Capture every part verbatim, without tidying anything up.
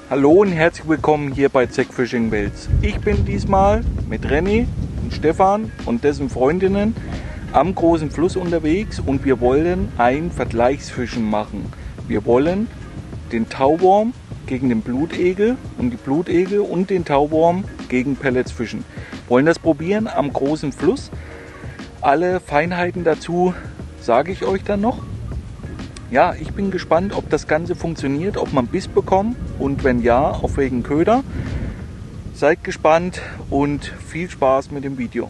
Hallo und herzlich willkommen hier bei Zeck Fishing Wels. Ich bin diesmal mit René und Stefan und dessen Freundinnen am großen Fluss unterwegs und wir wollen ein Vergleichsfischen machen. Wir wollen den Tauwurm gegen den Blutegel und die Blutegel und den Tauwurm gegen Pellets fischen. Wollen das probieren am großen Fluss. Alle Feinheiten dazu sage ich euch dann noch. Ja, ich bin gespannt, ob das Ganze funktioniert, ob man Biss bekommt und wenn ja, auf welchen Köder. Seid gespannt und viel Spaß mit dem Video.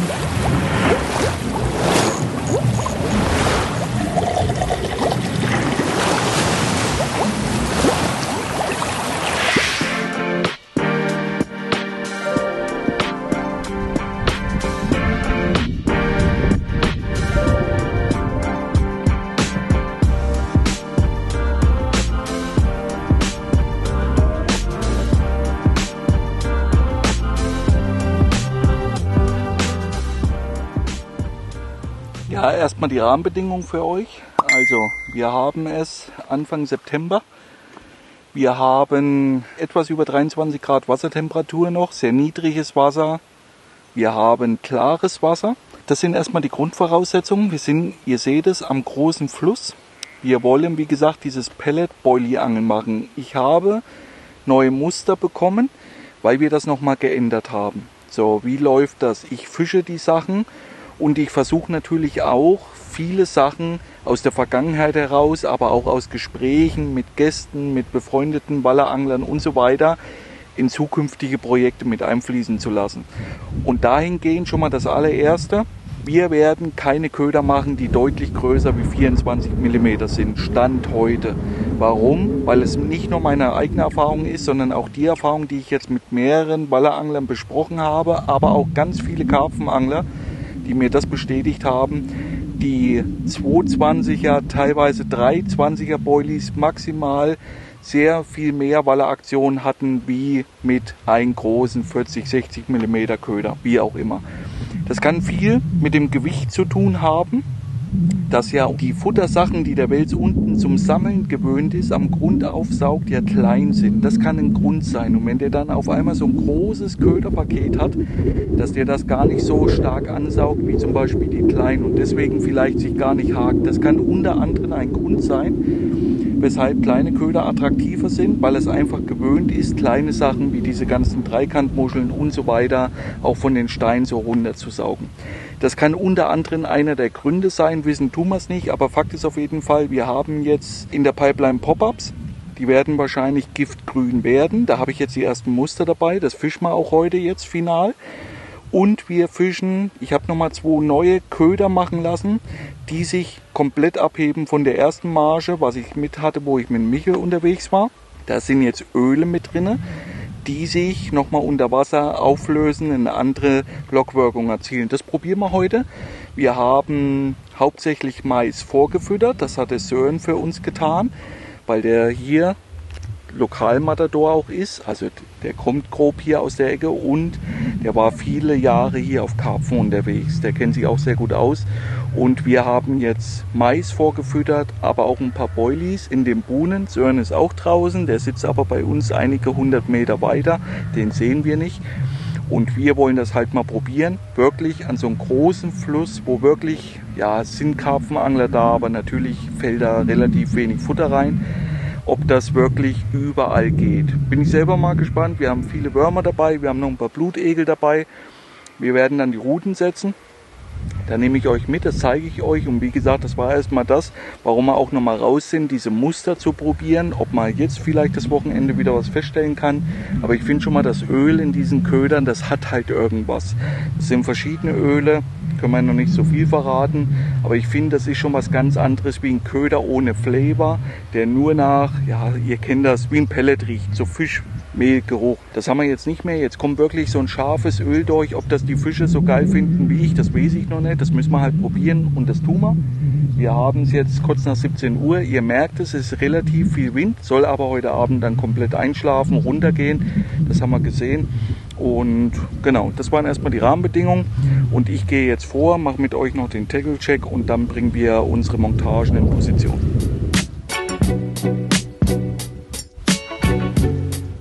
Ja, erstmal die Rahmenbedingungen für euch. Also, wir haben es Anfang September. Wir haben etwas über dreiundzwanzig Grad Wassertemperatur noch, sehr niedriges Wasser. Wir haben klares Wasser. Das sind erstmal die Grundvoraussetzungen. Wir sind, ihr seht es, am großen Fluss. Wir wollen, wie gesagt, dieses Pellet-Boilie-Angeln machen. Ich habe neue Muster bekommen, weil wir das nochmal geändert haben. So, wie läuft das? Ich fische die Sachen. Und ich versuche natürlich auch viele Sachen aus der Vergangenheit heraus, aber auch aus Gesprächen mit Gästen, mit befreundeten Walleranglern und so weiter in zukünftige Projekte mit einfließen zu lassen. Und dahingehend schon mal das allererste, wir werden keine Köder machen, die deutlich größer wie vierundzwanzig Millimeter sind, Stand heute. Warum? Weil es nicht nur meine eigene Erfahrung ist, sondern auch die Erfahrung, die ich jetzt mit mehreren Walleranglern besprochen habe, aber auch ganz viele Karpfenangler, die mir das bestätigt haben, die zweihundertzwanziger, teilweise dreihundertzwanziger Boilies maximal sehr viel mehr Walleraktion hatten wie mit einem großen vierzig, sechzig Millimeter Köder, wie auch immer. Das kann viel mit dem Gewicht zu tun haben, dass ja die Futtersachen, die der Wels unten zum Sammeln gewöhnt ist, am Grund aufsaugt, ja klein sind. Das kann ein Grund sein. Und wenn der dann auf einmal so ein großes Köderpaket hat, dass der das gar nicht so stark ansaugt, wie zum Beispiel die kleinen und deswegen vielleicht sich gar nicht hakt. Das kann unter anderem ein Grund sein, weshalb kleine Köder attraktiver sind, weil es einfach gewöhnt ist, kleine Sachen wie diese ganzen Dreikantmuscheln und so weiter auch von den Steinen so runter zu saugen. Das kann unter anderem einer der Gründe sein, wissen tun wir es nicht, aber Fakt ist auf jeden Fall, wir haben jetzt in der Pipeline Pop-Ups, die werden wahrscheinlich giftgrün werden, da habe ich jetzt die ersten Muster dabei, das fischen wir auch heute jetzt final. Und wir fischen, ich habe nochmal zwei neue Köder machen lassen, die sich komplett abheben von der ersten Marge, was ich mit hatte, wo ich mit Michel unterwegs war. Da sind jetzt Öle mit drin, die sich nochmal unter Wasser auflösen, eine andere Lockwirkung erzielen. Das probieren wir heute. Wir haben hauptsächlich Mais vorgefüttert, das hat der Sören für uns getan, weil der hier Lokalmatador auch ist, also der kommt grob hier aus der Ecke und der war viele Jahre hier auf Karpfen unterwegs, der kennt sich auch sehr gut aus und wir haben jetzt Mais vorgefüttert, aber auch ein paar Boilies in den Buhnen. Sören ist auch draußen, der sitzt aber bei uns einige hundert Meter weiter, den sehen wir nicht und wir wollen das halt mal probieren, wirklich an so einem großen Fluss, wo wirklich, ja, es sind Karpfenangler da, aber natürlich fällt da relativ wenig Futter rein. Ob das wirklich überall geht. Bin ich selber mal gespannt. Wir haben viele Würmer dabei, wir haben noch ein paar Blutegel dabei. Wir werden dann die Routen setzen. Da nehme ich euch mit, das zeige ich euch. Und wie gesagt, das war erstmal das, warum wir auch noch mal raus sind, diese Muster zu probieren. Ob man jetzt vielleicht das Wochenende wieder was feststellen kann. Aber ich finde schon mal, das Öl in diesen Ködern, das hat halt irgendwas. Das sind verschiedene Öle. Können wir noch nicht so viel verraten, aber ich finde, das ist schon was ganz anderes wie ein Köder ohne Flavor, der nur nach, ja, ihr kennt das, wie ein Pellet riecht, so Fischmehlgeruch. Das haben wir jetzt nicht mehr, jetzt kommt wirklich so ein scharfes Öl durch, ob das die Fische so geil finden wie ich, das weiß ich noch nicht, das müssen wir halt probieren und das tun wir. Wir haben es jetzt kurz nach siebzehn Uhr, ihr merkt es, es ist relativ viel Wind, soll aber heute Abend dann komplett einschlafen, runtergehen, das haben wir gesehen. Und genau, das waren erstmal die Rahmenbedingungen und ich gehe jetzt vor, mache mit euch noch den Tackle-Check und dann bringen wir unsere Montagen in Position.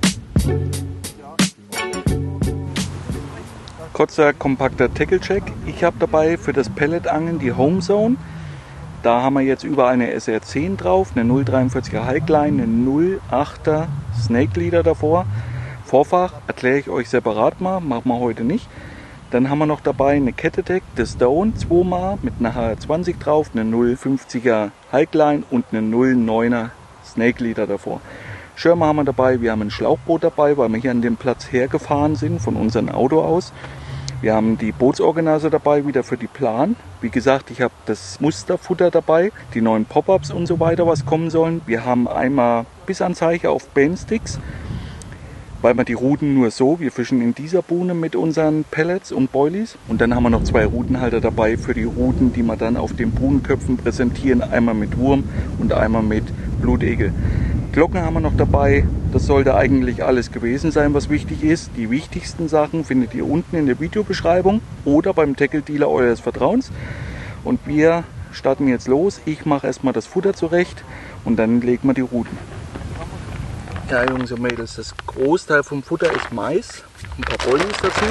Kurzer, kompakter Tackle-Check. Ich habe dabei für das Pelletangeln die Home Zone. Da haben wir jetzt überall eine S R zehn drauf, eine null dreiundvierziger Halkline, eine null achter Snake Leader davor. Vorfach erkläre ich euch separat mal, machen wir heute nicht. Dann haben wir noch dabei eine Cat-Attack, The Stone, zweimal mit einer H R zwanzig drauf, eine null fünfziger Halkline und eine null neuner Snake Leader davor. Schirme haben wir dabei, wir haben ein Schlauchboot dabei, weil wir hier an dem Platz hergefahren sind von unserem Auto aus. Wir haben die Bootsorganizer dabei, wieder für die Plan. Wie gesagt, ich habe das Musterfutter dabei, die neuen Pop-Ups und so weiter, was kommen sollen. Wir haben einmal Bissanzeige auf Bainsticks, weil wir die Ruten nur so, wir fischen in dieser Buhne mit unseren Pellets und Boilies. Und dann haben wir noch zwei Rutenhalter dabei für die Ruten, die wir dann auf den Buhnenköpfen präsentieren. Einmal mit Wurm und einmal mit Blutegel. Glocken haben wir noch dabei. Das sollte eigentlich alles gewesen sein, was wichtig ist. Die wichtigsten Sachen findet ihr unten in der Videobeschreibung oder beim Tackle-Dealer eures Vertrauens. Und wir starten jetzt los. Ich mache erstmal das Futter zurecht und dann legen wir die Ruten. Ja, Jungs und Mädels, das Großteil vom Futter ist Mais. Ein paar Bollis dazu.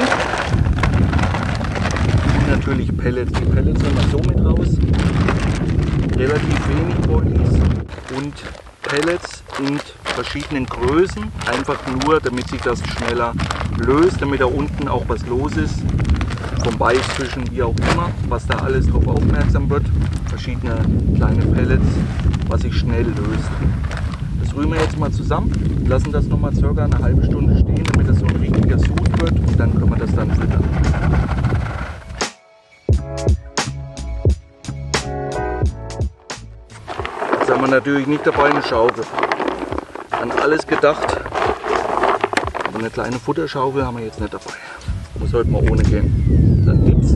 Und natürlich Pellets. Die Pellets nehmen wir so mit raus. Relativ wenig Bollis und Pellets in verschiedenen Größen, einfach nur, damit sich das schneller löst, damit da unten auch was los ist, vom Weichfischen, wie auch immer, was da alles drauf aufmerksam wird, verschiedene kleine Pellets, was sich schnell löst. Das rühren wir jetzt mal zusammen, lassen das nochmal circa eine halbe Stunde stehen, damit das so ein richtiger Sud wird und dann können wir das dann füttern. Jetzt haben wir natürlich nicht dabei eine Schaufel. An alles gedacht, aber eine kleine Futterschaufel haben wir jetzt nicht dabei. Muss heute mal ohne gehen. Dann gibt's.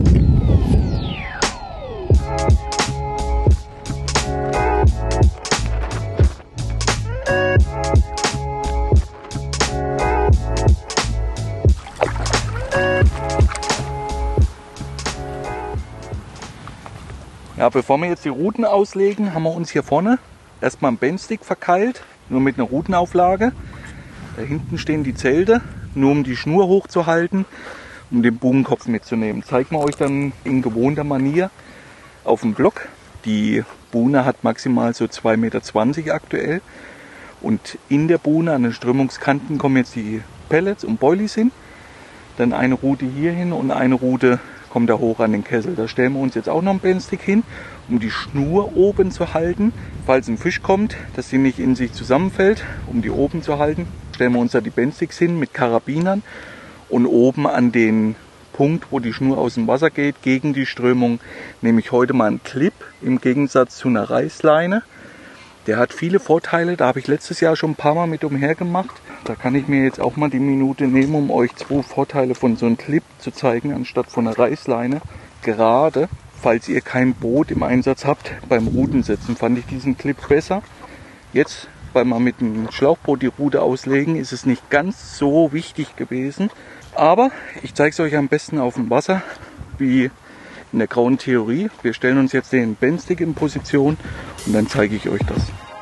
Ja, bevor wir jetzt die Ruten auslegen, haben wir uns hier vorne erstmal einen Bendstick verkeilt. Nur mit einer Rutenauflage. Da hinten stehen die Zelte, nur um die Schnur hochzuhalten, um den Buhnenkopf mitzunehmen. Zeigen wir euch dann in gewohnter Manier auf dem Block. Die Buhne hat maximal so zwei Meter zwanzig aktuell. Und in der Buhne an den Strömungskanten kommen jetzt die Pellets und Boilies hin. Dann eine Rute hier hin und eine Rute kommt da hoch an den Kessel. Da stellen wir uns jetzt auch noch einen Bendstick hin, um die Schnur oben zu halten. Falls ein Fisch kommt, dass sie nicht in sich zusammenfällt, um die oben zu halten, stellen wir uns da die Bendsticks hin mit Karabinern und oben an den Punkt, wo die Schnur aus dem Wasser geht, gegen die Strömung, nehme ich heute mal einen Clip im Gegensatz zu einer Reißleine. Der hat viele Vorteile, da habe ich letztes Jahr schon ein paar Mal mit umher gemacht. Da kann ich mir jetzt auch mal die Minute nehmen, um euch zwei Vorteile von so einem Clip zu zeigen, anstatt von einer Reißleine. Gerade falls ihr kein Boot im Einsatz habt, beim Rutensetzen fand ich diesen Clip besser. Jetzt, weil wir mit dem Schlauchboot die Rute auslegen, ist es nicht ganz so wichtig gewesen. Aber ich zeige es euch am besten auf dem Wasser, wie in der grauen Theorie. Wir stellen uns jetzt den Bendstick in Position und dann zeige ich euch das.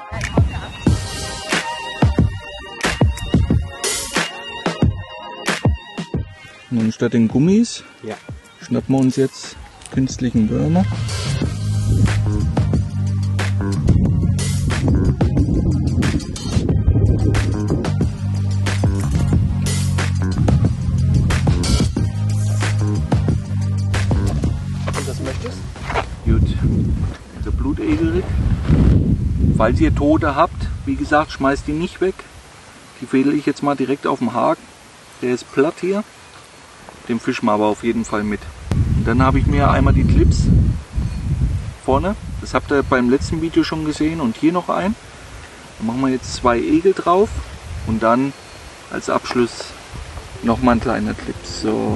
Nun statt den Gummis ja. schnappen wir uns jetzt künstlichen Würmer. Und das möchtest? Gut. Der Blutegel. Falls ihr Tote habt, wie gesagt, schmeißt die nicht weg. Die fädel ich jetzt mal direkt auf den Haken. Der ist platt hier. Den fischen wir aber auf jeden Fall mit. Und dann habe ich mir einmal die Clips vorne. Das habt ihr beim letzten Video schon gesehen. Und hier noch ein. Dann machen wir jetzt zwei Egel drauf. Und dann als Abschluss nochmal ein kleiner Clip. So.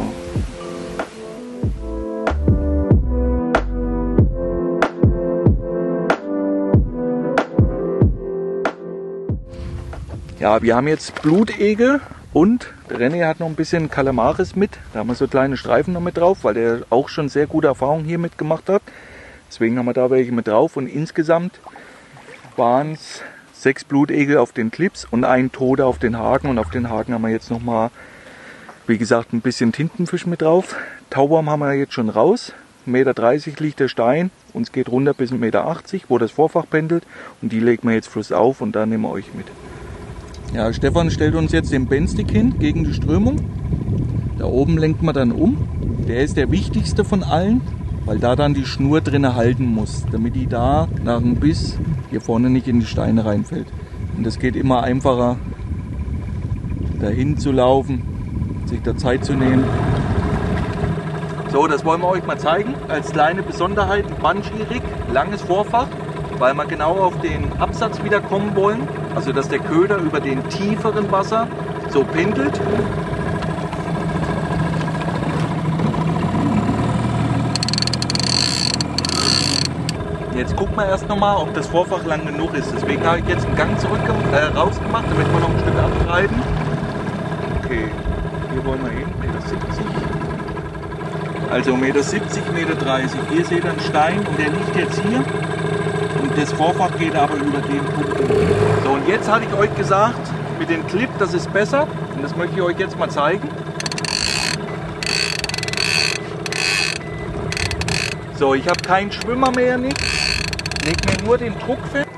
Ja, wir haben jetzt Blutegel und der René hat noch ein bisschen Kalamaris mit. Da haben wir so kleine Streifen noch mit drauf, weil der auch schon sehr gute Erfahrungen hier mitgemacht hat. Deswegen haben wir da welche mit drauf und insgesamt waren es sechs Blutegel auf den Clips und ein Tote auf den Haken. Und auf den Haken haben wir jetzt nochmal Wie gesagt, ein bisschen Tintenfisch mit drauf. Taubaum haben wir jetzt schon raus. ein Meter dreißig liegt der Stein. Uns geht runter bis ein Meter achtzig, wo das Vorfach pendelt. Und die legen wir jetzt flussauf und da nehmen wir euch mit. Ja, Stefan stellt uns jetzt den Bendstick hin gegen die Strömung. Da oben lenkt man dann um. Der ist der wichtigste von allen, weil da dann die Schnur drinne halten muss, damit die da nach dem Biss hier vorne nicht in die Steine reinfällt. Und das geht immer einfacher, dahin zu laufen, sich da Zeit zu nehmen. So, das wollen wir euch mal zeigen. Als kleine Besonderheit ein Banshee-Rig, langes Vorfach, weil wir genau auf den Absatz wieder kommen wollen. Also dass der Köder über den tieferen Wasser so pendelt. Jetzt gucken wir erst noch mal, ob das Vorfach lang genug ist. Deswegen habe ich jetzt einen Gang zurück äh, rausgemacht, damit wir noch ein Stück abtreiben. Okay, hier wollen wir hin, ein Meter siebzig. Also ein Meter siebzig, ein Meter dreißig. Hier seht ihr einen Stein und der liegt jetzt hier. Und das Vorfach geht aber über den Punkt. So, und jetzt hatte ich euch gesagt, mit dem Clip, das ist besser. Und das möchte ich euch jetzt mal zeigen. So, ich habe keinen Schwimmer mehr, nicht. Leg mir nur den Druck fest.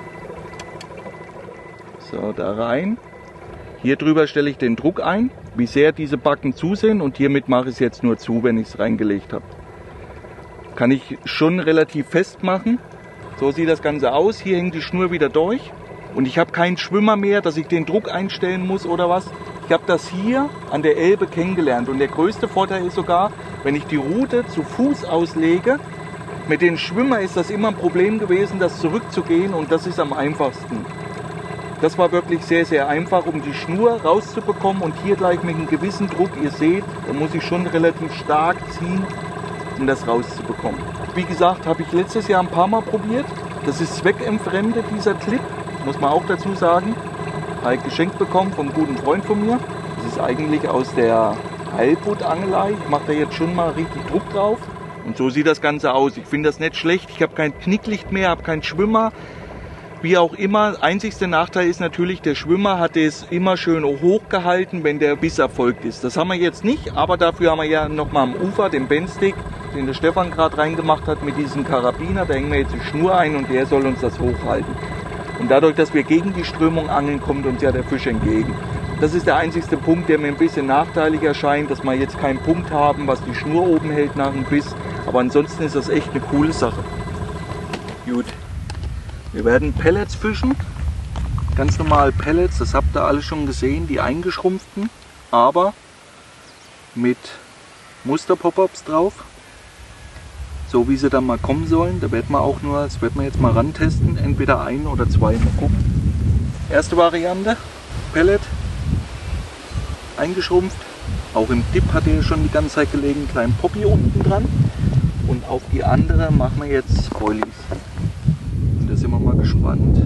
So, da rein. Hier drüber stelle ich den Druck ein, wie sehr diese Backen zu sind. Und hiermit mache ich es jetzt nur zu, wenn ich es reingelegt habe. Kann ich schon relativ fest machen. So sieht das Ganze aus. Hier hängt die Schnur wieder durch. Und ich habe keinen Schwimmer mehr, dass ich den Druck einstellen muss oder was. Ich habe das hier an der Elbe kennengelernt. Und der größte Vorteil ist sogar, wenn ich die Route zu Fuß auslege, mit den Schwimmer ist das immer ein Problem gewesen, das zurückzugehen. Und das ist am einfachsten. Das war wirklich sehr, sehr einfach, um die Schnur rauszubekommen. Und hier gleich mit einem gewissen Druck, ihr seht, da muss ich schon relativ stark ziehen, um das rauszubekommen. Wie gesagt, habe ich letztes Jahr ein paar Mal probiert. Das ist zweckentfremdet, dieser Clip, muss man auch dazu sagen. Habe ich geschenkt bekommen vom guten Freund von mir. Das ist eigentlich aus der Heilbutt-Angelei. Ich mache da jetzt schon mal richtig Druck drauf. Und so sieht das Ganze aus. Ich finde das nicht schlecht. Ich habe kein Knicklicht mehr, habe keinen Schwimmer. Wie auch immer, einzigster Nachteil ist natürlich, der Schwimmer hat es immer schön hochgehalten, wenn der Biss erfolgt ist. Das haben wir jetzt nicht, aber dafür haben wir ja nochmal am Ufer den Bendstick, den der Stefan gerade reingemacht hat mit diesem Karabiner. Da hängen wir jetzt die Schnur ein und der soll uns das hochhalten. Und dadurch, dass wir gegen die Strömung angeln, kommt uns ja der Fisch entgegen. Das ist der einzigste Punkt, der mir ein bisschen nachteilig erscheint, dass wir jetzt keinen Punkt haben, was die Schnur oben hält nach dem Biss. Aber ansonsten ist das echt eine coole Sache. Gut. Wir werden Pellets fischen, ganz normal Pellets, das habt ihr alle schon gesehen, die eingeschrumpften, aber mit Muster-Pop-Ups drauf, so wie sie dann mal kommen sollen. Da werden wir auch nur, das werden wir jetzt mal rantesten, entweder ein oder zwei, mal gucken. Erste Variante, Pellet, eingeschrumpft, auch im Dip hat er schon die ganze Zeit gelegen, einen kleinen Poppy unten dran und auf die andere machen wir jetzt Boilies. Da sind wir mal gespannt,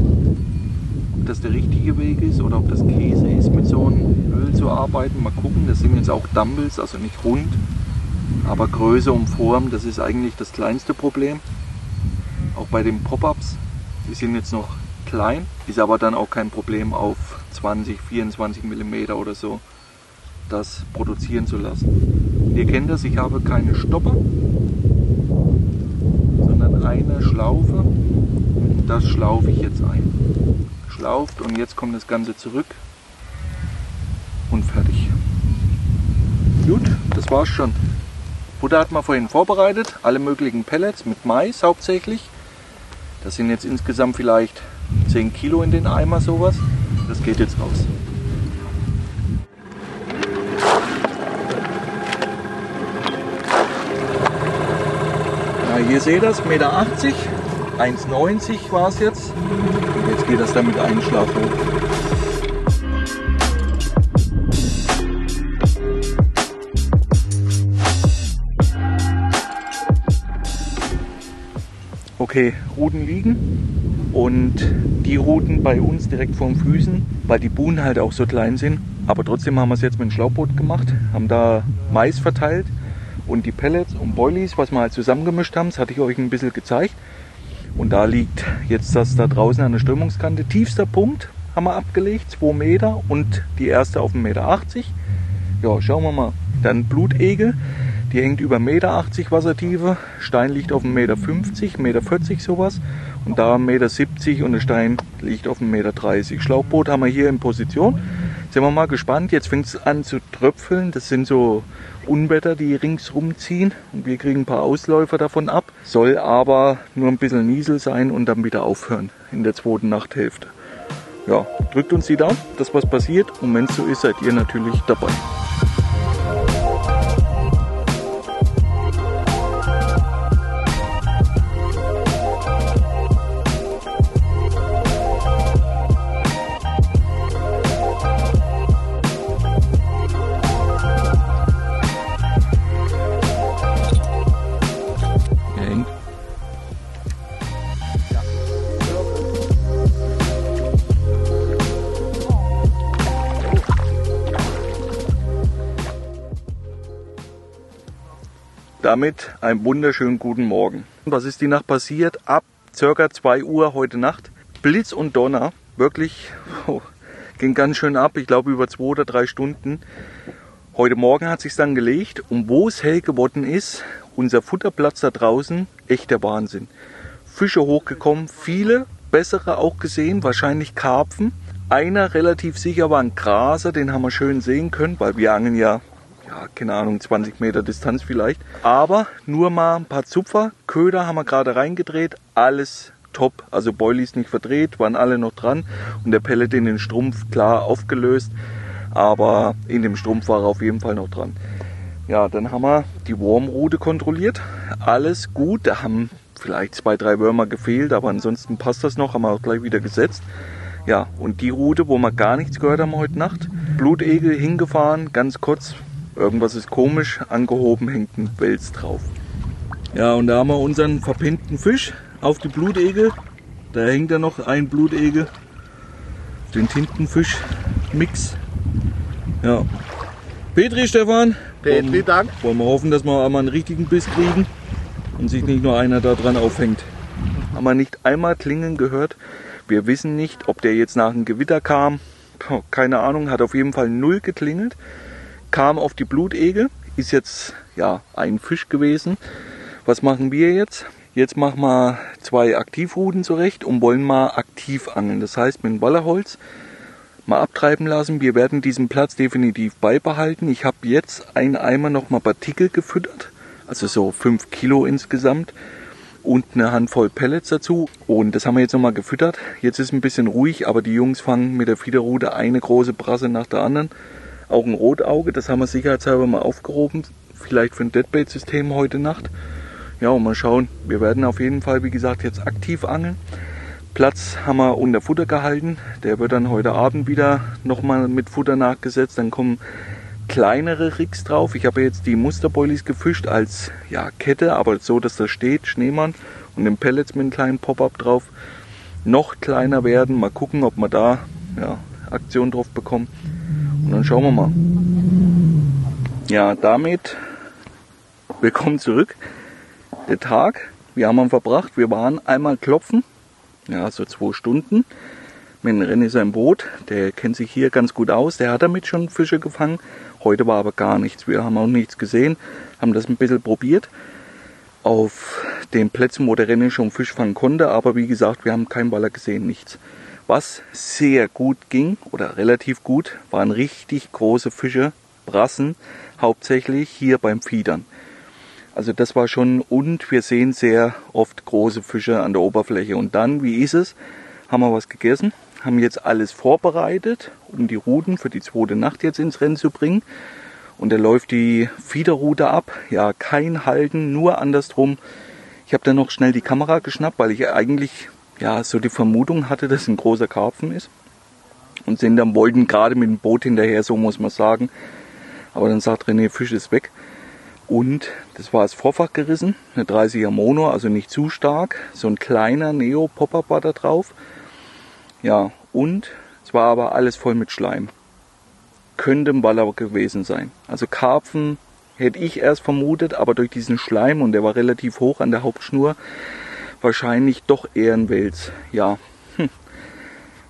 ob das der richtige Weg ist oder ob das Käse ist, mit so einem Öl zu arbeiten. Mal gucken, das sind jetzt auch Dumbbells, also nicht rund, aber Größe und Form, das ist eigentlich das kleinste Problem. Auch bei den Pop-Ups, die sind jetzt noch klein, ist aber dann auch kein Problem auf zwanzig, vierundzwanzig Millimeter oder so, das produzieren zu lassen. Ihr kennt das, ich habe keine Stopper, sondern eine Schlaufe. Das schlaufe ich jetzt ein. Schlauft und jetzt kommt das Ganze zurück und fertig. Gut, das war's schon. Futter hat man vorhin vorbereitet, alle möglichen Pellets mit Mais hauptsächlich. Das sind jetzt insgesamt vielleicht zehn Kilo in den Eimer, sowas. Das geht jetzt raus. Ja, hier seht ihr das, ein Meter achtzig. eins neunzig war es jetzt. Jetzt geht das dann mit einem Schlag hoch. Okay, Ruten liegen und die Ruten bei uns direkt vor den Füßen, weil die Buhnen halt auch so klein sind. Aber trotzdem haben wir es jetzt mit dem Schlauchboot gemacht, haben da Mais verteilt und die Pellets und Boilies, was wir halt zusammengemischt haben, das hatte ich euch ein bisschen gezeigt. Und da liegt jetzt das da draußen an der Strömungskante. Tiefster Punkt haben wir abgelegt, zwei Meter und die erste auf einen Meter achtzig. Ja, schauen wir mal. Dann Blutegel, die hängt über eins Komma achtzig Meter Wassertiefe. Stein liegt auf eins Komma fünfzig Meter, eins Komma vierzig sowas. Und da eins Komma siebzig Meter und der Stein liegt auf eins Komma dreißig Meter. Schlauchboot haben wir hier in Position. Sind wir mal gespannt. Jetzt fängt es an zu tröpfeln. Das sind so Unwetter, die ringsrum ziehen. Und wir kriegen ein paar Ausläufer davon ab. Soll aber nur ein bisschen Niesel sein und dann wieder aufhören in der zweiten Nachthälfte. Ja, drückt uns die Daumen, dass was passiert. Und wenn es so ist, seid ihr natürlich dabei. Damit einen wunderschönen guten Morgen. Was ist die Nacht passiert? Ab ca. zwei Uhr heute Nacht. Blitz und Donner. Wirklich, oh, ging ganz schön ab. Ich glaube über zwei oder drei Stunden. Heute Morgen hat es sich dann gelegt. Und wo es hell geworden ist, unser Futterplatz da draußen, echt der Wahnsinn. Fische hochgekommen, viele, bessere auch gesehen, wahrscheinlich Karpfen. Einer relativ sicher war ein Graser, den haben wir schön sehen können, weil wir angeln ja, ja, keine Ahnung, zwanzig Meter Distanz vielleicht. Aber nur mal ein paar Zupfer. Köder haben wir gerade reingedreht. Alles top. Also Boilies nicht verdreht, waren alle noch dran. Und der Pellet in den Strumpf, klar, aufgelöst. Aber in dem Strumpf war er auf jeden Fall noch dran. Ja, dann haben wir die Wurmrute kontrolliert. Alles gut. Da haben vielleicht zwei, drei Würmer gefehlt. Aber ansonsten passt das noch. Haben wir auch gleich wieder gesetzt. Ja, und die Route, wo wir gar nichts gehört haben heute Nacht. Blutegel hingefahren, ganz kurz. Irgendwas ist komisch, angehoben, hängt ein Wels drauf. Ja, und da haben wir unseren verpinnten Fisch auf die Blutegel. Da hängt ja noch ein Blutegel. Den Tintenfisch-Mix. Ja. Petri, Stefan. Petri, Dank. Wollen wir hoffen, dass wir einmal einen richtigen Biss kriegen und sich nicht nur einer da dran aufhängt. Haben wir nicht einmal klingeln gehört. Wir wissen nicht, ob der jetzt nach einem Gewitter kam. Keine Ahnung, hat auf jeden Fall null geklingelt. Kam auf die Blutegel, ist jetzt ja ein Fisch gewesen. Was machen wir jetzt? Jetzt machen wir zwei Aktivruten zurecht und wollen mal aktiv angeln. Das heißt mit dem Wallerholz mal abtreiben lassen. Wir werden diesen Platz definitiv beibehalten. Ich habe jetzt einen Eimer nochmal Partikel gefüttert, also so fünf Kilo insgesamt und eine Handvoll Pellets dazu. Und das haben wir jetzt nochmal gefüttert. Jetzt ist ein bisschen ruhig, aber die Jungs fangen mit der Fiederrute eine große Brasse nach der anderen. Auch ein Rotauge, das haben wir sicherheitshalber mal aufgehoben, vielleicht für ein Deadbait-System heute Nacht. Ja, und mal schauen, wir werden auf jeden Fall, wie gesagt, jetzt aktiv angeln. Platz haben wir unter Futter gehalten, der wird dann heute Abend wieder nochmal mit Futter nachgesetzt, dann kommen kleinere Rigs drauf. Ich habe jetzt die Musterboilies gefischt als ja, Kette, aber so, dass da steht, Schneemann und den Pellets mit einem kleinen Pop-Up drauf. Noch kleiner werden, mal gucken, ob wir da ja, Aktion drauf bekommen. Und dann schauen wir mal. Ja, damit willkommen zurück. Der Tag, wir haben ihn verbracht. Wir waren einmal klopfen, ja, so zwei Stunden. Mit dem René sein Boot, der kennt sich hier ganz gut aus. Der hat damit schon Fische gefangen. Heute war aber gar nichts. Wir haben auch nichts gesehen, haben das ein bisschen probiert. Auf den Plätzen, wo der René schon Fisch fangen konnte. Aber wie gesagt, wir haben keinen Waller gesehen, nichts. Was sehr gut ging, oder relativ gut, waren richtig große Fische, Brassen, hauptsächlich hier beim Fiedern. Also das war schon, und wir sehen sehr oft große Fische an der Oberfläche. Und dann, wie ist es, haben wir was gegessen, haben jetzt alles vorbereitet, um die Ruten für die zweite Nacht jetzt ins Rennen zu bringen. Und da läuft die Fiederrute ab, ja, kein Halten, nur andersrum. Ich habe dann noch schnell die Kamera geschnappt, weil ich eigentlich ja, so die Vermutung hatte, dass ein großer Karpfen ist. Und sind dann, wollten gerade mit dem Boot hinterher, so muss man sagen. Aber dann sagt René, Fisch ist weg. Und das war das Vorfach gerissen, eine dreißiger Mono, also nicht zu stark. So ein kleiner Neo-Pop-Up war da drauf. Ja, und es war aber alles voll mit Schleim. Könnte ein Waller gewesen sein. Also Karpfen hätte ich erst vermutet, aber durch diesen Schleim, und der war relativ hoch an der Hauptschnur, wahrscheinlich doch eher ein Wels. Ja, hm.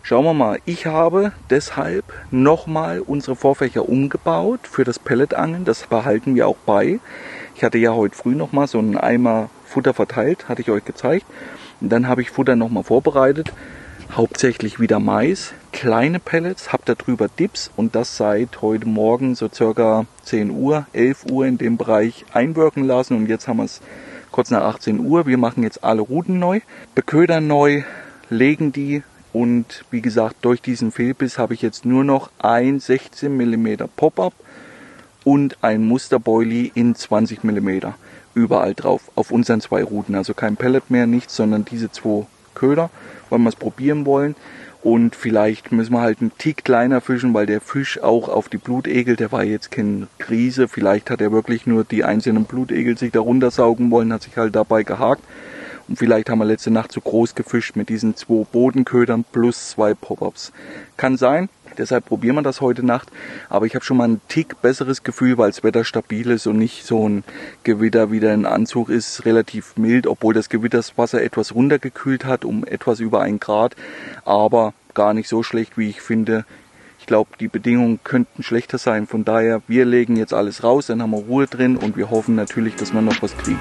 Schauen wir mal, ich habe deshalb nochmal unsere Vorfächer umgebaut für das Pelletangeln. Das behalten wir auch bei. Ich hatte ja heute früh nochmal so einen Eimer Futter verteilt, hatte ich euch gezeigt. Und dann habe ich Futter nochmal vorbereitet. Hauptsächlich wieder Mais, kleine Pellets, habe da drüber Dips und das seit heute Morgen so circa zehn Uhr, elf Uhr in dem Bereich einwirken lassen. Und jetzt haben wir es kurz nach achtzehn Uhr. Wir machen jetzt alle Ruten neu, beködern neu, legen die. Und wie gesagt, durch diesen Fehlbiss habe ich jetzt nur noch ein sechzehn Millimeter Pop-Up und ein Musterboilie in zwanzig Millimeter überall drauf, auf unseren zwei Ruten. Also kein Pellet mehr, nichts, sondern diese zwei Köder, weil wir es probieren wollen. Und vielleicht müssen wir halt einen Tick kleiner fischen, weil der Fisch auch auf die Blutegel, der war jetzt keine Krise. Vielleicht hat er wirklich nur die einzelnen Blutegel sich da runtersaugen wollen, hat sich halt dabei gehakt. Und vielleicht haben wir letzte Nacht zu groß gefischt mit diesen zwei Bodenködern plus zwei Pop-Ups. Kann sein, deshalb probieren wir das heute Nacht. Aber ich habe schon mal einen Tick besseres Gefühl, weil das Wetter stabil ist und nicht so ein Gewitter wie der in Anzug ist, relativ mild. Obwohl das Gewitterswasser etwas runtergekühlt hat, um etwas über ein Grad. Aber gar nicht so schlecht, wie ich finde. Ich glaube, die Bedingungen könnten schlechter sein. Von daher, wir legen jetzt alles raus, dann haben wir Ruhe drin und wir hoffen natürlich, dass wir noch was kriegen.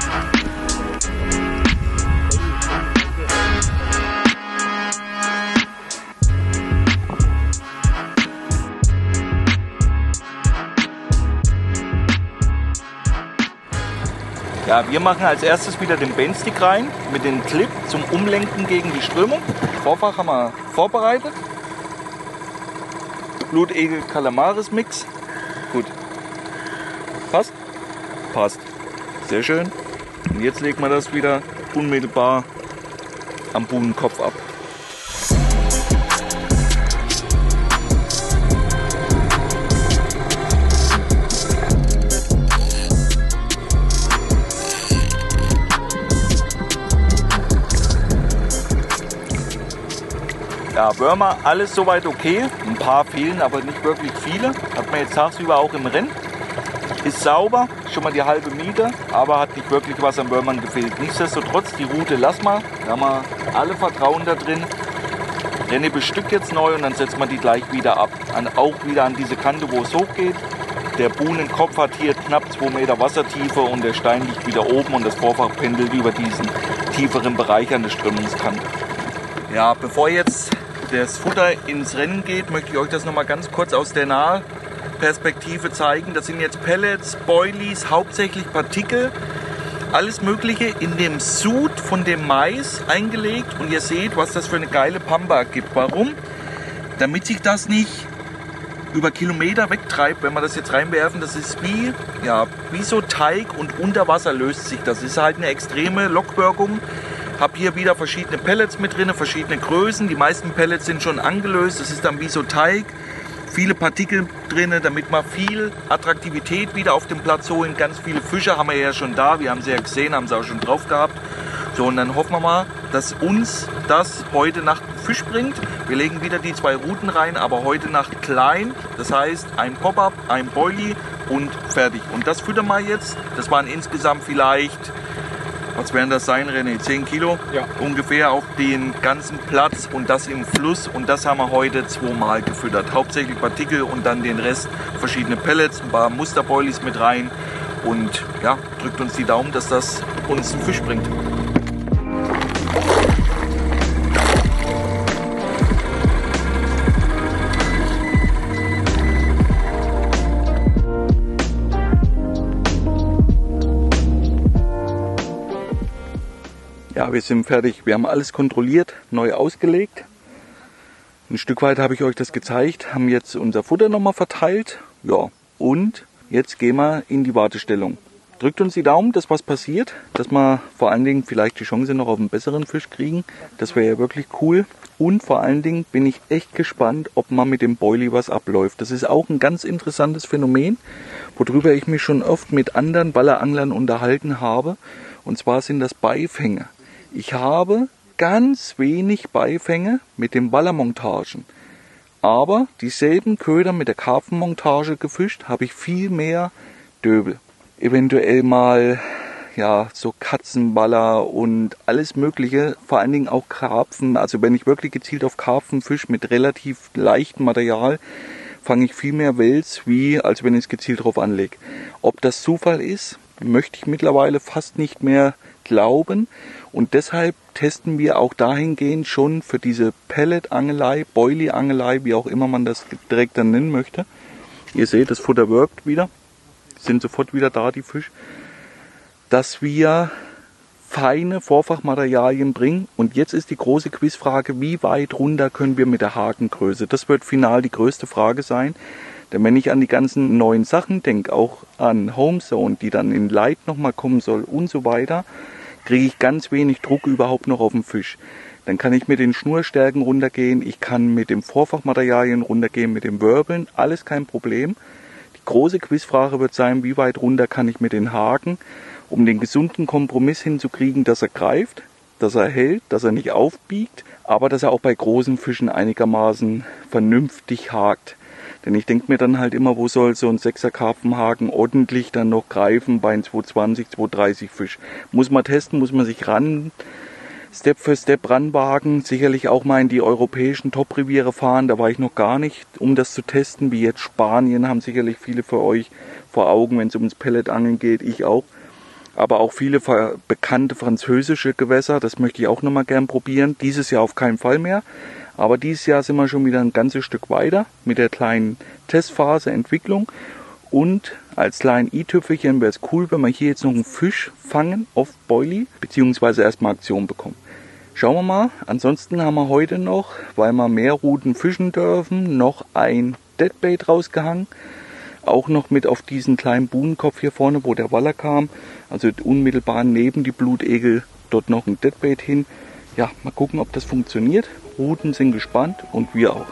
Ja, wir machen als erstes wieder den Bendstick rein mit dem Clip zum Umlenken gegen die Strömung. Vorfach haben wir vorbereitet. Blutegel Calamaris Mix. Gut. Passt? Passt. Sehr schön. Und jetzt legen wir das wieder unmittelbar am Buhnenkopf ab. Ja, Würmer, alles soweit okay. Ein paar fehlen, aber nicht wirklich viele. Hat man jetzt tagsüber auch im Rennen. Ist sauber, schon mal die halbe Miete, aber hat nicht wirklich was an Würmern gefehlt. Nichtsdestotrotz, die Route lassen wir. Da haben wir alle Vertrauen da drin. René bestückt jetzt neu und dann setzt man die gleich wieder ab. An, auch wieder an diese Kante, wo es hochgeht. Der Buhnenkopf hat hier knapp zwei Meter Wassertiefe und der Stein liegt wieder oben und das Vorfach pendelt über diesen tieferen Bereich an der Strömungskante. Ja, bevor jetzt das Futter ins Rennen geht, möchte ich euch das nochmal ganz kurz aus der Nahperspektive zeigen. Das sind jetzt Pellets, Boilies, hauptsächlich Partikel, alles Mögliche in dem Sud von dem Mais eingelegt. Und ihr seht, was das für eine geile Pampa gibt. Warum? Damit sich das nicht über Kilometer wegtreibt, wenn wir das jetzt reinwerfen. Das ist wie, ja, wie so Teig und unter Wasser löst sich das. Das ist halt eine extreme Lockwirkung. Habe hier wieder verschiedene Pellets mit drin, verschiedene Größen. Die meisten Pellets sind schon angelöst. Das ist dann wie so Teig. Viele Partikel drin, damit wir viel Attraktivität wieder auf dem Platz holen. Ganz viele Fische haben wir ja schon da. Wir haben sie ja gesehen, haben sie auch schon drauf gehabt. So, und dann hoffen wir mal, dass uns das heute Nacht Fisch bringt. Wir legen wieder die zwei Routen rein, aber heute Nacht klein. Das heißt, ein Pop-Up, ein Boilie und fertig. Und das füttern wir jetzt. Das waren insgesamt vielleicht... Was werden das sein, René? zehn Kilo? Ja. Ungefähr auf den ganzen Platz und das im Fluss. Und das haben wir heute zweimal gefüttert. Hauptsächlich Partikel und dann den Rest verschiedene Pellets, ein paar Musterboilies mit rein. Und ja, drückt uns die Daumen, dass das uns einen Fisch bringt. Ja, wir sind fertig. Wir haben alles kontrolliert, neu ausgelegt. Ein Stück weit habe ich euch das gezeigt, haben jetzt unser Futter nochmal verteilt. Ja, und jetzt gehen wir in die Wartestellung. Drückt uns die Daumen, dass was passiert, dass wir vor allen Dingen vielleicht die Chance noch auf einen besseren Fisch kriegen. Das wäre ja wirklich cool. Und vor allen Dingen bin ich echt gespannt, ob mal mit dem Boilie was abläuft. Das ist auch ein ganz interessantes Phänomen, worüber ich mich schon oft mit anderen Balleranglern unterhalten habe. Und zwar sind das Beifänge. Ich habe ganz wenig Beifänge mit den Wallermontagen. Aber dieselben Köder mit der Karpfenmontage gefischt, habe ich viel mehr Döbel. Eventuell mal ja, so Katzenballer und alles mögliche, vor allen Dingen auch Karpfen. Also wenn ich wirklich gezielt auf Karpfen fische mit relativ leichtem Material, fange ich viel mehr Wels, wie als wenn ich es gezielt drauf anlege. Ob das Zufall ist, möchte ich mittlerweile fast nicht mehr glauben. Und deshalb testen wir auch dahingehend schon für diese Pellet-Angelei, Boilie-Angelei, wie auch immer man das direkt dann nennen möchte. Ihr seht, das Futter wirkt wieder. Sind sofort wieder da, die Fische. Dass wir feine Vorfachmaterialien bringen. Und jetzt ist die große Quizfrage, wie weit runter können wir mit der Hakengröße? Das wird final die größte Frage sein. Denn wenn ich an die ganzen neuen Sachen denke, auch an Homezone, die dann in Light nochmal kommen soll und so weiter, kriege ich ganz wenig Druck überhaupt noch auf den Fisch. Dann kann ich mit den Schnurstärken runtergehen, ich kann mit den Vorfachmaterialien runtergehen, mit den Wirbeln, alles kein Problem. Die große Quizfrage wird sein, wie weit runter kann ich mit den Haken, um den gesunden Kompromiss hinzukriegen, dass er greift, dass er hält, dass er nicht aufbiegt, aber dass er auch bei großen Fischen einigermaßen vernünftig hakt. Denn ich denke mir dann halt immer, wo soll so ein sechser Karpfenhaken ordentlich dann noch greifen bei einem zwei zwanzig, zwei dreißig Fisch. Muss man testen, muss man sich ran, Step für Step ranwagen. Sicherlich auch mal in die europäischen Top-Reviere fahren, da war ich noch gar nicht, um das zu testen. Wie jetzt Spanien haben sicherlich viele für euch vor Augen, wenn es ums Pelletangeln geht, ich auch. Aber auch viele bekannte französische Gewässer, das möchte ich auch nochmal gern probieren. Dieses Jahr auf keinen Fall mehr. Aber dieses Jahr sind wir schon wieder ein ganzes Stück weiter mit der kleinen Testphase, Entwicklung. Und als kleinen i-Tüpfelchen wäre es cool, wenn wir hier jetzt noch einen Fisch fangen auf Boilie, beziehungsweise erstmal Aktion bekommen. Schauen wir mal. Ansonsten haben wir heute noch, weil wir mehr Ruten fischen dürfen, noch ein Deadbait rausgehangen. Auch noch mit auf diesen kleinen Buhnenkopf hier vorne, wo der Waller kam. Also unmittelbar neben die Blutegel dort noch ein Deadbait hin. Ja, mal gucken, ob das funktioniert. Ruten sind gespannt und wir auch.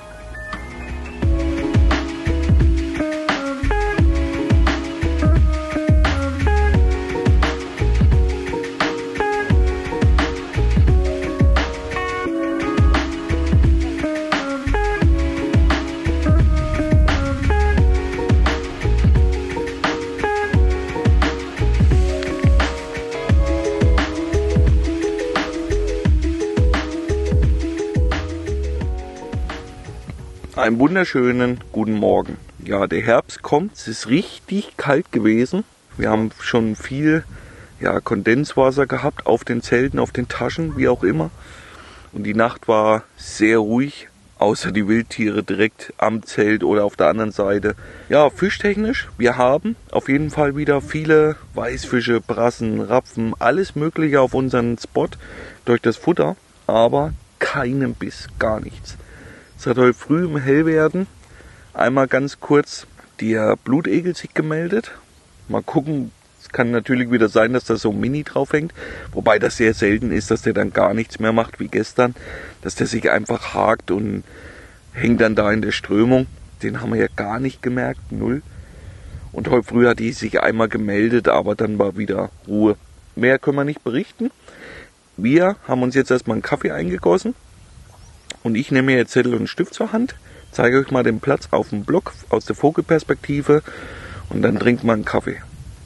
Einen wunderschönen guten Morgen. Ja, der Herbst kommt, es ist richtig kalt gewesen. Wir haben schon viel ja, Kondenswasser gehabt auf den Zelten, auf den Taschen, wie auch immer. Und die Nacht war sehr ruhig, außer die Wildtiere direkt am Zelt oder auf der anderen Seite. Ja, fischtechnisch, wir haben auf jeden Fall wieder viele Weißfische, Brassen, Rapfen, alles Mögliche auf unseren Spot durch das Futter, aber keinen Biss, gar nichts. Es hat heute früh im Hellwerden einmal ganz kurz der Blutegel sich gemeldet. Mal gucken, es kann natürlich wieder sein, dass da so ein Mini drauf hängt. Wobei das sehr selten ist, dass der dann gar nichts mehr macht wie gestern. Dass der sich einfach hakt und hängt dann da in der Strömung. Den haben wir ja gar nicht gemerkt, null. Und heute früh hat die sich einmal gemeldet, aber dann war wieder Ruhe. Mehr können wir nicht berichten. Wir haben uns jetzt erstmal einen Kaffee eingegossen. Und ich nehme mir jetzt Zettel und Stift zur Hand, zeige euch mal den Platz auf dem Block aus der Vogelperspektive und dann trinkt man einen Kaffee.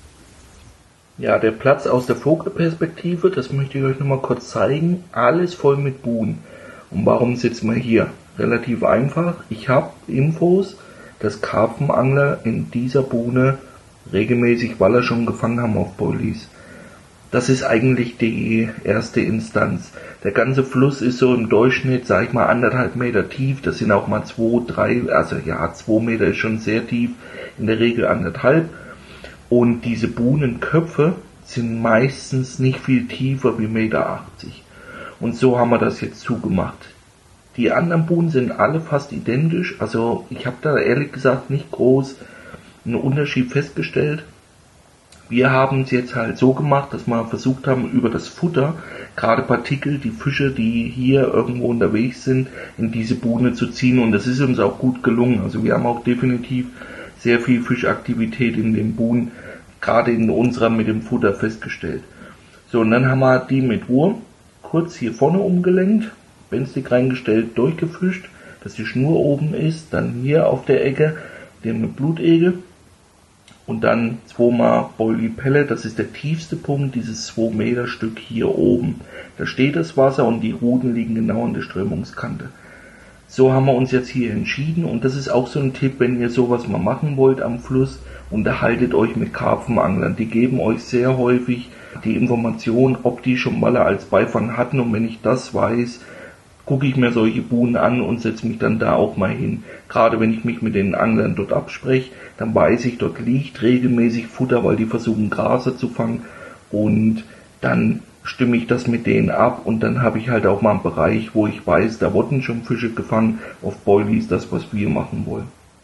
Ja, der Platz aus der Vogelperspektive, das möchte ich euch nochmal kurz zeigen. Alles voll mit Buhnen. Und warum sitzen wir hier? Relativ einfach. Ich habe Infos, dass Karpfenangler in dieser Buhne regelmäßig Waller schon gefangen haben auf Boilies. Das ist eigentlich die erste Instanz. Der ganze Fluss ist so im Durchschnitt, sag ich mal, anderthalb Meter tief. Das sind auch mal zwei, drei, also ja, zwei Meter ist schon sehr tief. In der Regel anderthalb. Und diese Buhnenköpfe sind meistens nicht viel tiefer wie eins Komma achtzig Meter. Und so haben wir das jetzt zugemacht. Die anderen Buhnen sind alle fast identisch. Also ich habe da ehrlich gesagt nicht groß einen Unterschied festgestellt. Wir haben es jetzt halt so gemacht, dass wir versucht haben, über das Futter gerade Partikel, die Fische, die hier irgendwo unterwegs sind, in diese Buhne zu ziehen. Und das ist uns auch gut gelungen. Also wir haben auch definitiv sehr viel Fischaktivität in den Buhnen, gerade in unserer mit dem Futter festgestellt. So, und dann haben wir die mit Wurm kurz hier vorne umgelenkt, Bendstick reingestellt, durchgefischt, dass die Schnur oben ist, dann hier auf der Ecke den mit Blutegel. und dann zweimal Boilie Pellet, das ist der tiefste Punkt, dieses zwei Meter Stück hier oben. Da steht das Wasser und die Ruten liegen genau an der Strömungskante. So haben wir uns jetzt hier entschieden und das ist auch so ein Tipp, wenn ihr sowas mal machen wollt am Fluss, unterhaltet euch mit Karpfenanglern. Die geben euch sehr häufig die Information, ob die schon Malle als Beifang hatten, und wenn ich das weiß, gucke ich mir solche Buhnen an und setze mich dann da auch mal hin. Gerade wenn ich mich mit den Anglern dort abspreche, dann weiß ich, dort liegt regelmäßig Futter, weil die versuchen Grase zu fangen, und dann stimme ich das mit denen ab und dann habe ich halt auch mal einen Bereich, wo ich weiß, da wurden schon Fische gefangen. Auf Boilies das, was wir machen wollen.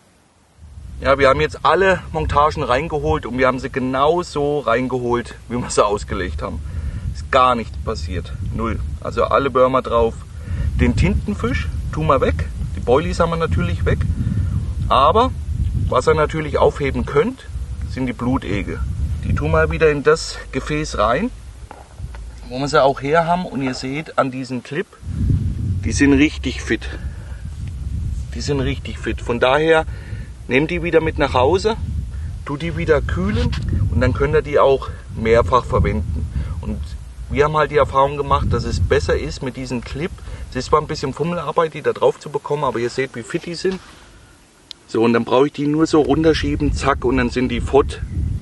Ja, wir haben jetzt alle Montagen reingeholt und wir haben sie genau so reingeholt, wie wir sie ausgelegt haben. Ist gar nichts passiert. Null. Also alle Würmer drauf. Den Tintenfisch tun wir weg. Die Boilies haben wir natürlich weg. Aber was ihr natürlich aufheben könnt, sind die Blutegel. Die tun wir wieder in das Gefäß rein, wo wir sie auch her haben, und ihr seht an diesem Clip, die sind richtig fit. Die sind richtig fit. Von daher nehmt die wieder mit nach Hause, tut die wieder kühlen und dann könnt ihr die auch mehrfach verwenden. Und wir haben halt die Erfahrung gemacht, dass es besser ist mit diesem Clip. Es ist zwar ein bisschen Fummelarbeit, die da drauf zu bekommen, aber ihr seht, wie fit die sind. So, und dann brauche ich die nur so runterschieben, zack, und dann sind die fort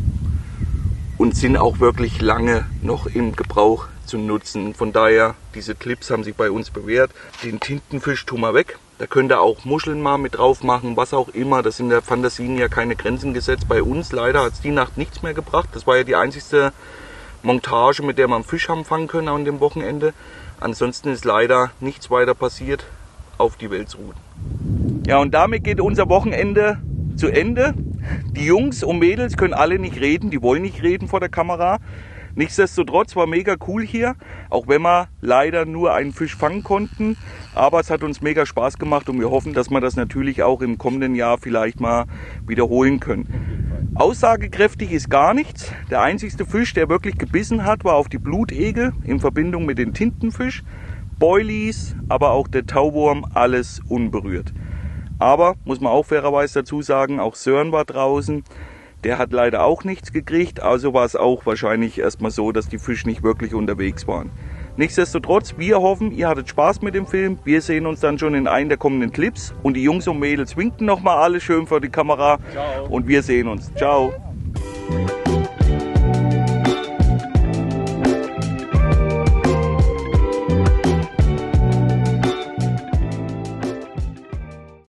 und sind auch wirklich lange noch im Gebrauch zu nutzen. Von daher, diese Clips haben sich bei uns bewährt. Den Tintenfisch tun wir weg. Da könnt ihr auch Muscheln mal mit drauf machen, was auch immer. Das sind der Fantasien ja keine Grenzen gesetzt. Bei uns leider hat es die Nacht nichts mehr gebracht. Das war ja die einzigste Montage, mit der man Fisch haben fangen können an dem Wochenende. Ansonsten ist leider nichts weiter passiert auf die Welsruten. Ja, und damit geht unser Wochenende zu Ende. Die Jungs und Mädels können alle nicht reden, die wollen nicht reden vor der Kamera. Nichtsdestotrotz war mega cool hier, auch wenn wir leider nur einen Fisch fangen konnten. Aber es hat uns mega Spaß gemacht und wir hoffen, dass wir das natürlich auch im kommenden Jahr vielleicht mal wiederholen können. Aussagekräftig ist gar nichts. Der einzigste Fisch, der wirklich gebissen hat, war auf die Blutegel in Verbindung mit dem Tintenfisch. Boilies, aber auch der Tauwurm, alles unberührt. Aber, muss man auch fairerweise dazu sagen, auch Sören war draußen. Der hat leider auch nichts gekriegt, also war es auch wahrscheinlich erstmal so, dass die Fische nicht wirklich unterwegs waren. Nichtsdestotrotz, wir hoffen, ihr hattet Spaß mit dem Film. Wir sehen uns dann schon in einem der kommenden Clips. Und die Jungs und Mädels winken nochmal alle schön vor die Kamera. Ciao. Und wir sehen uns. Ciao.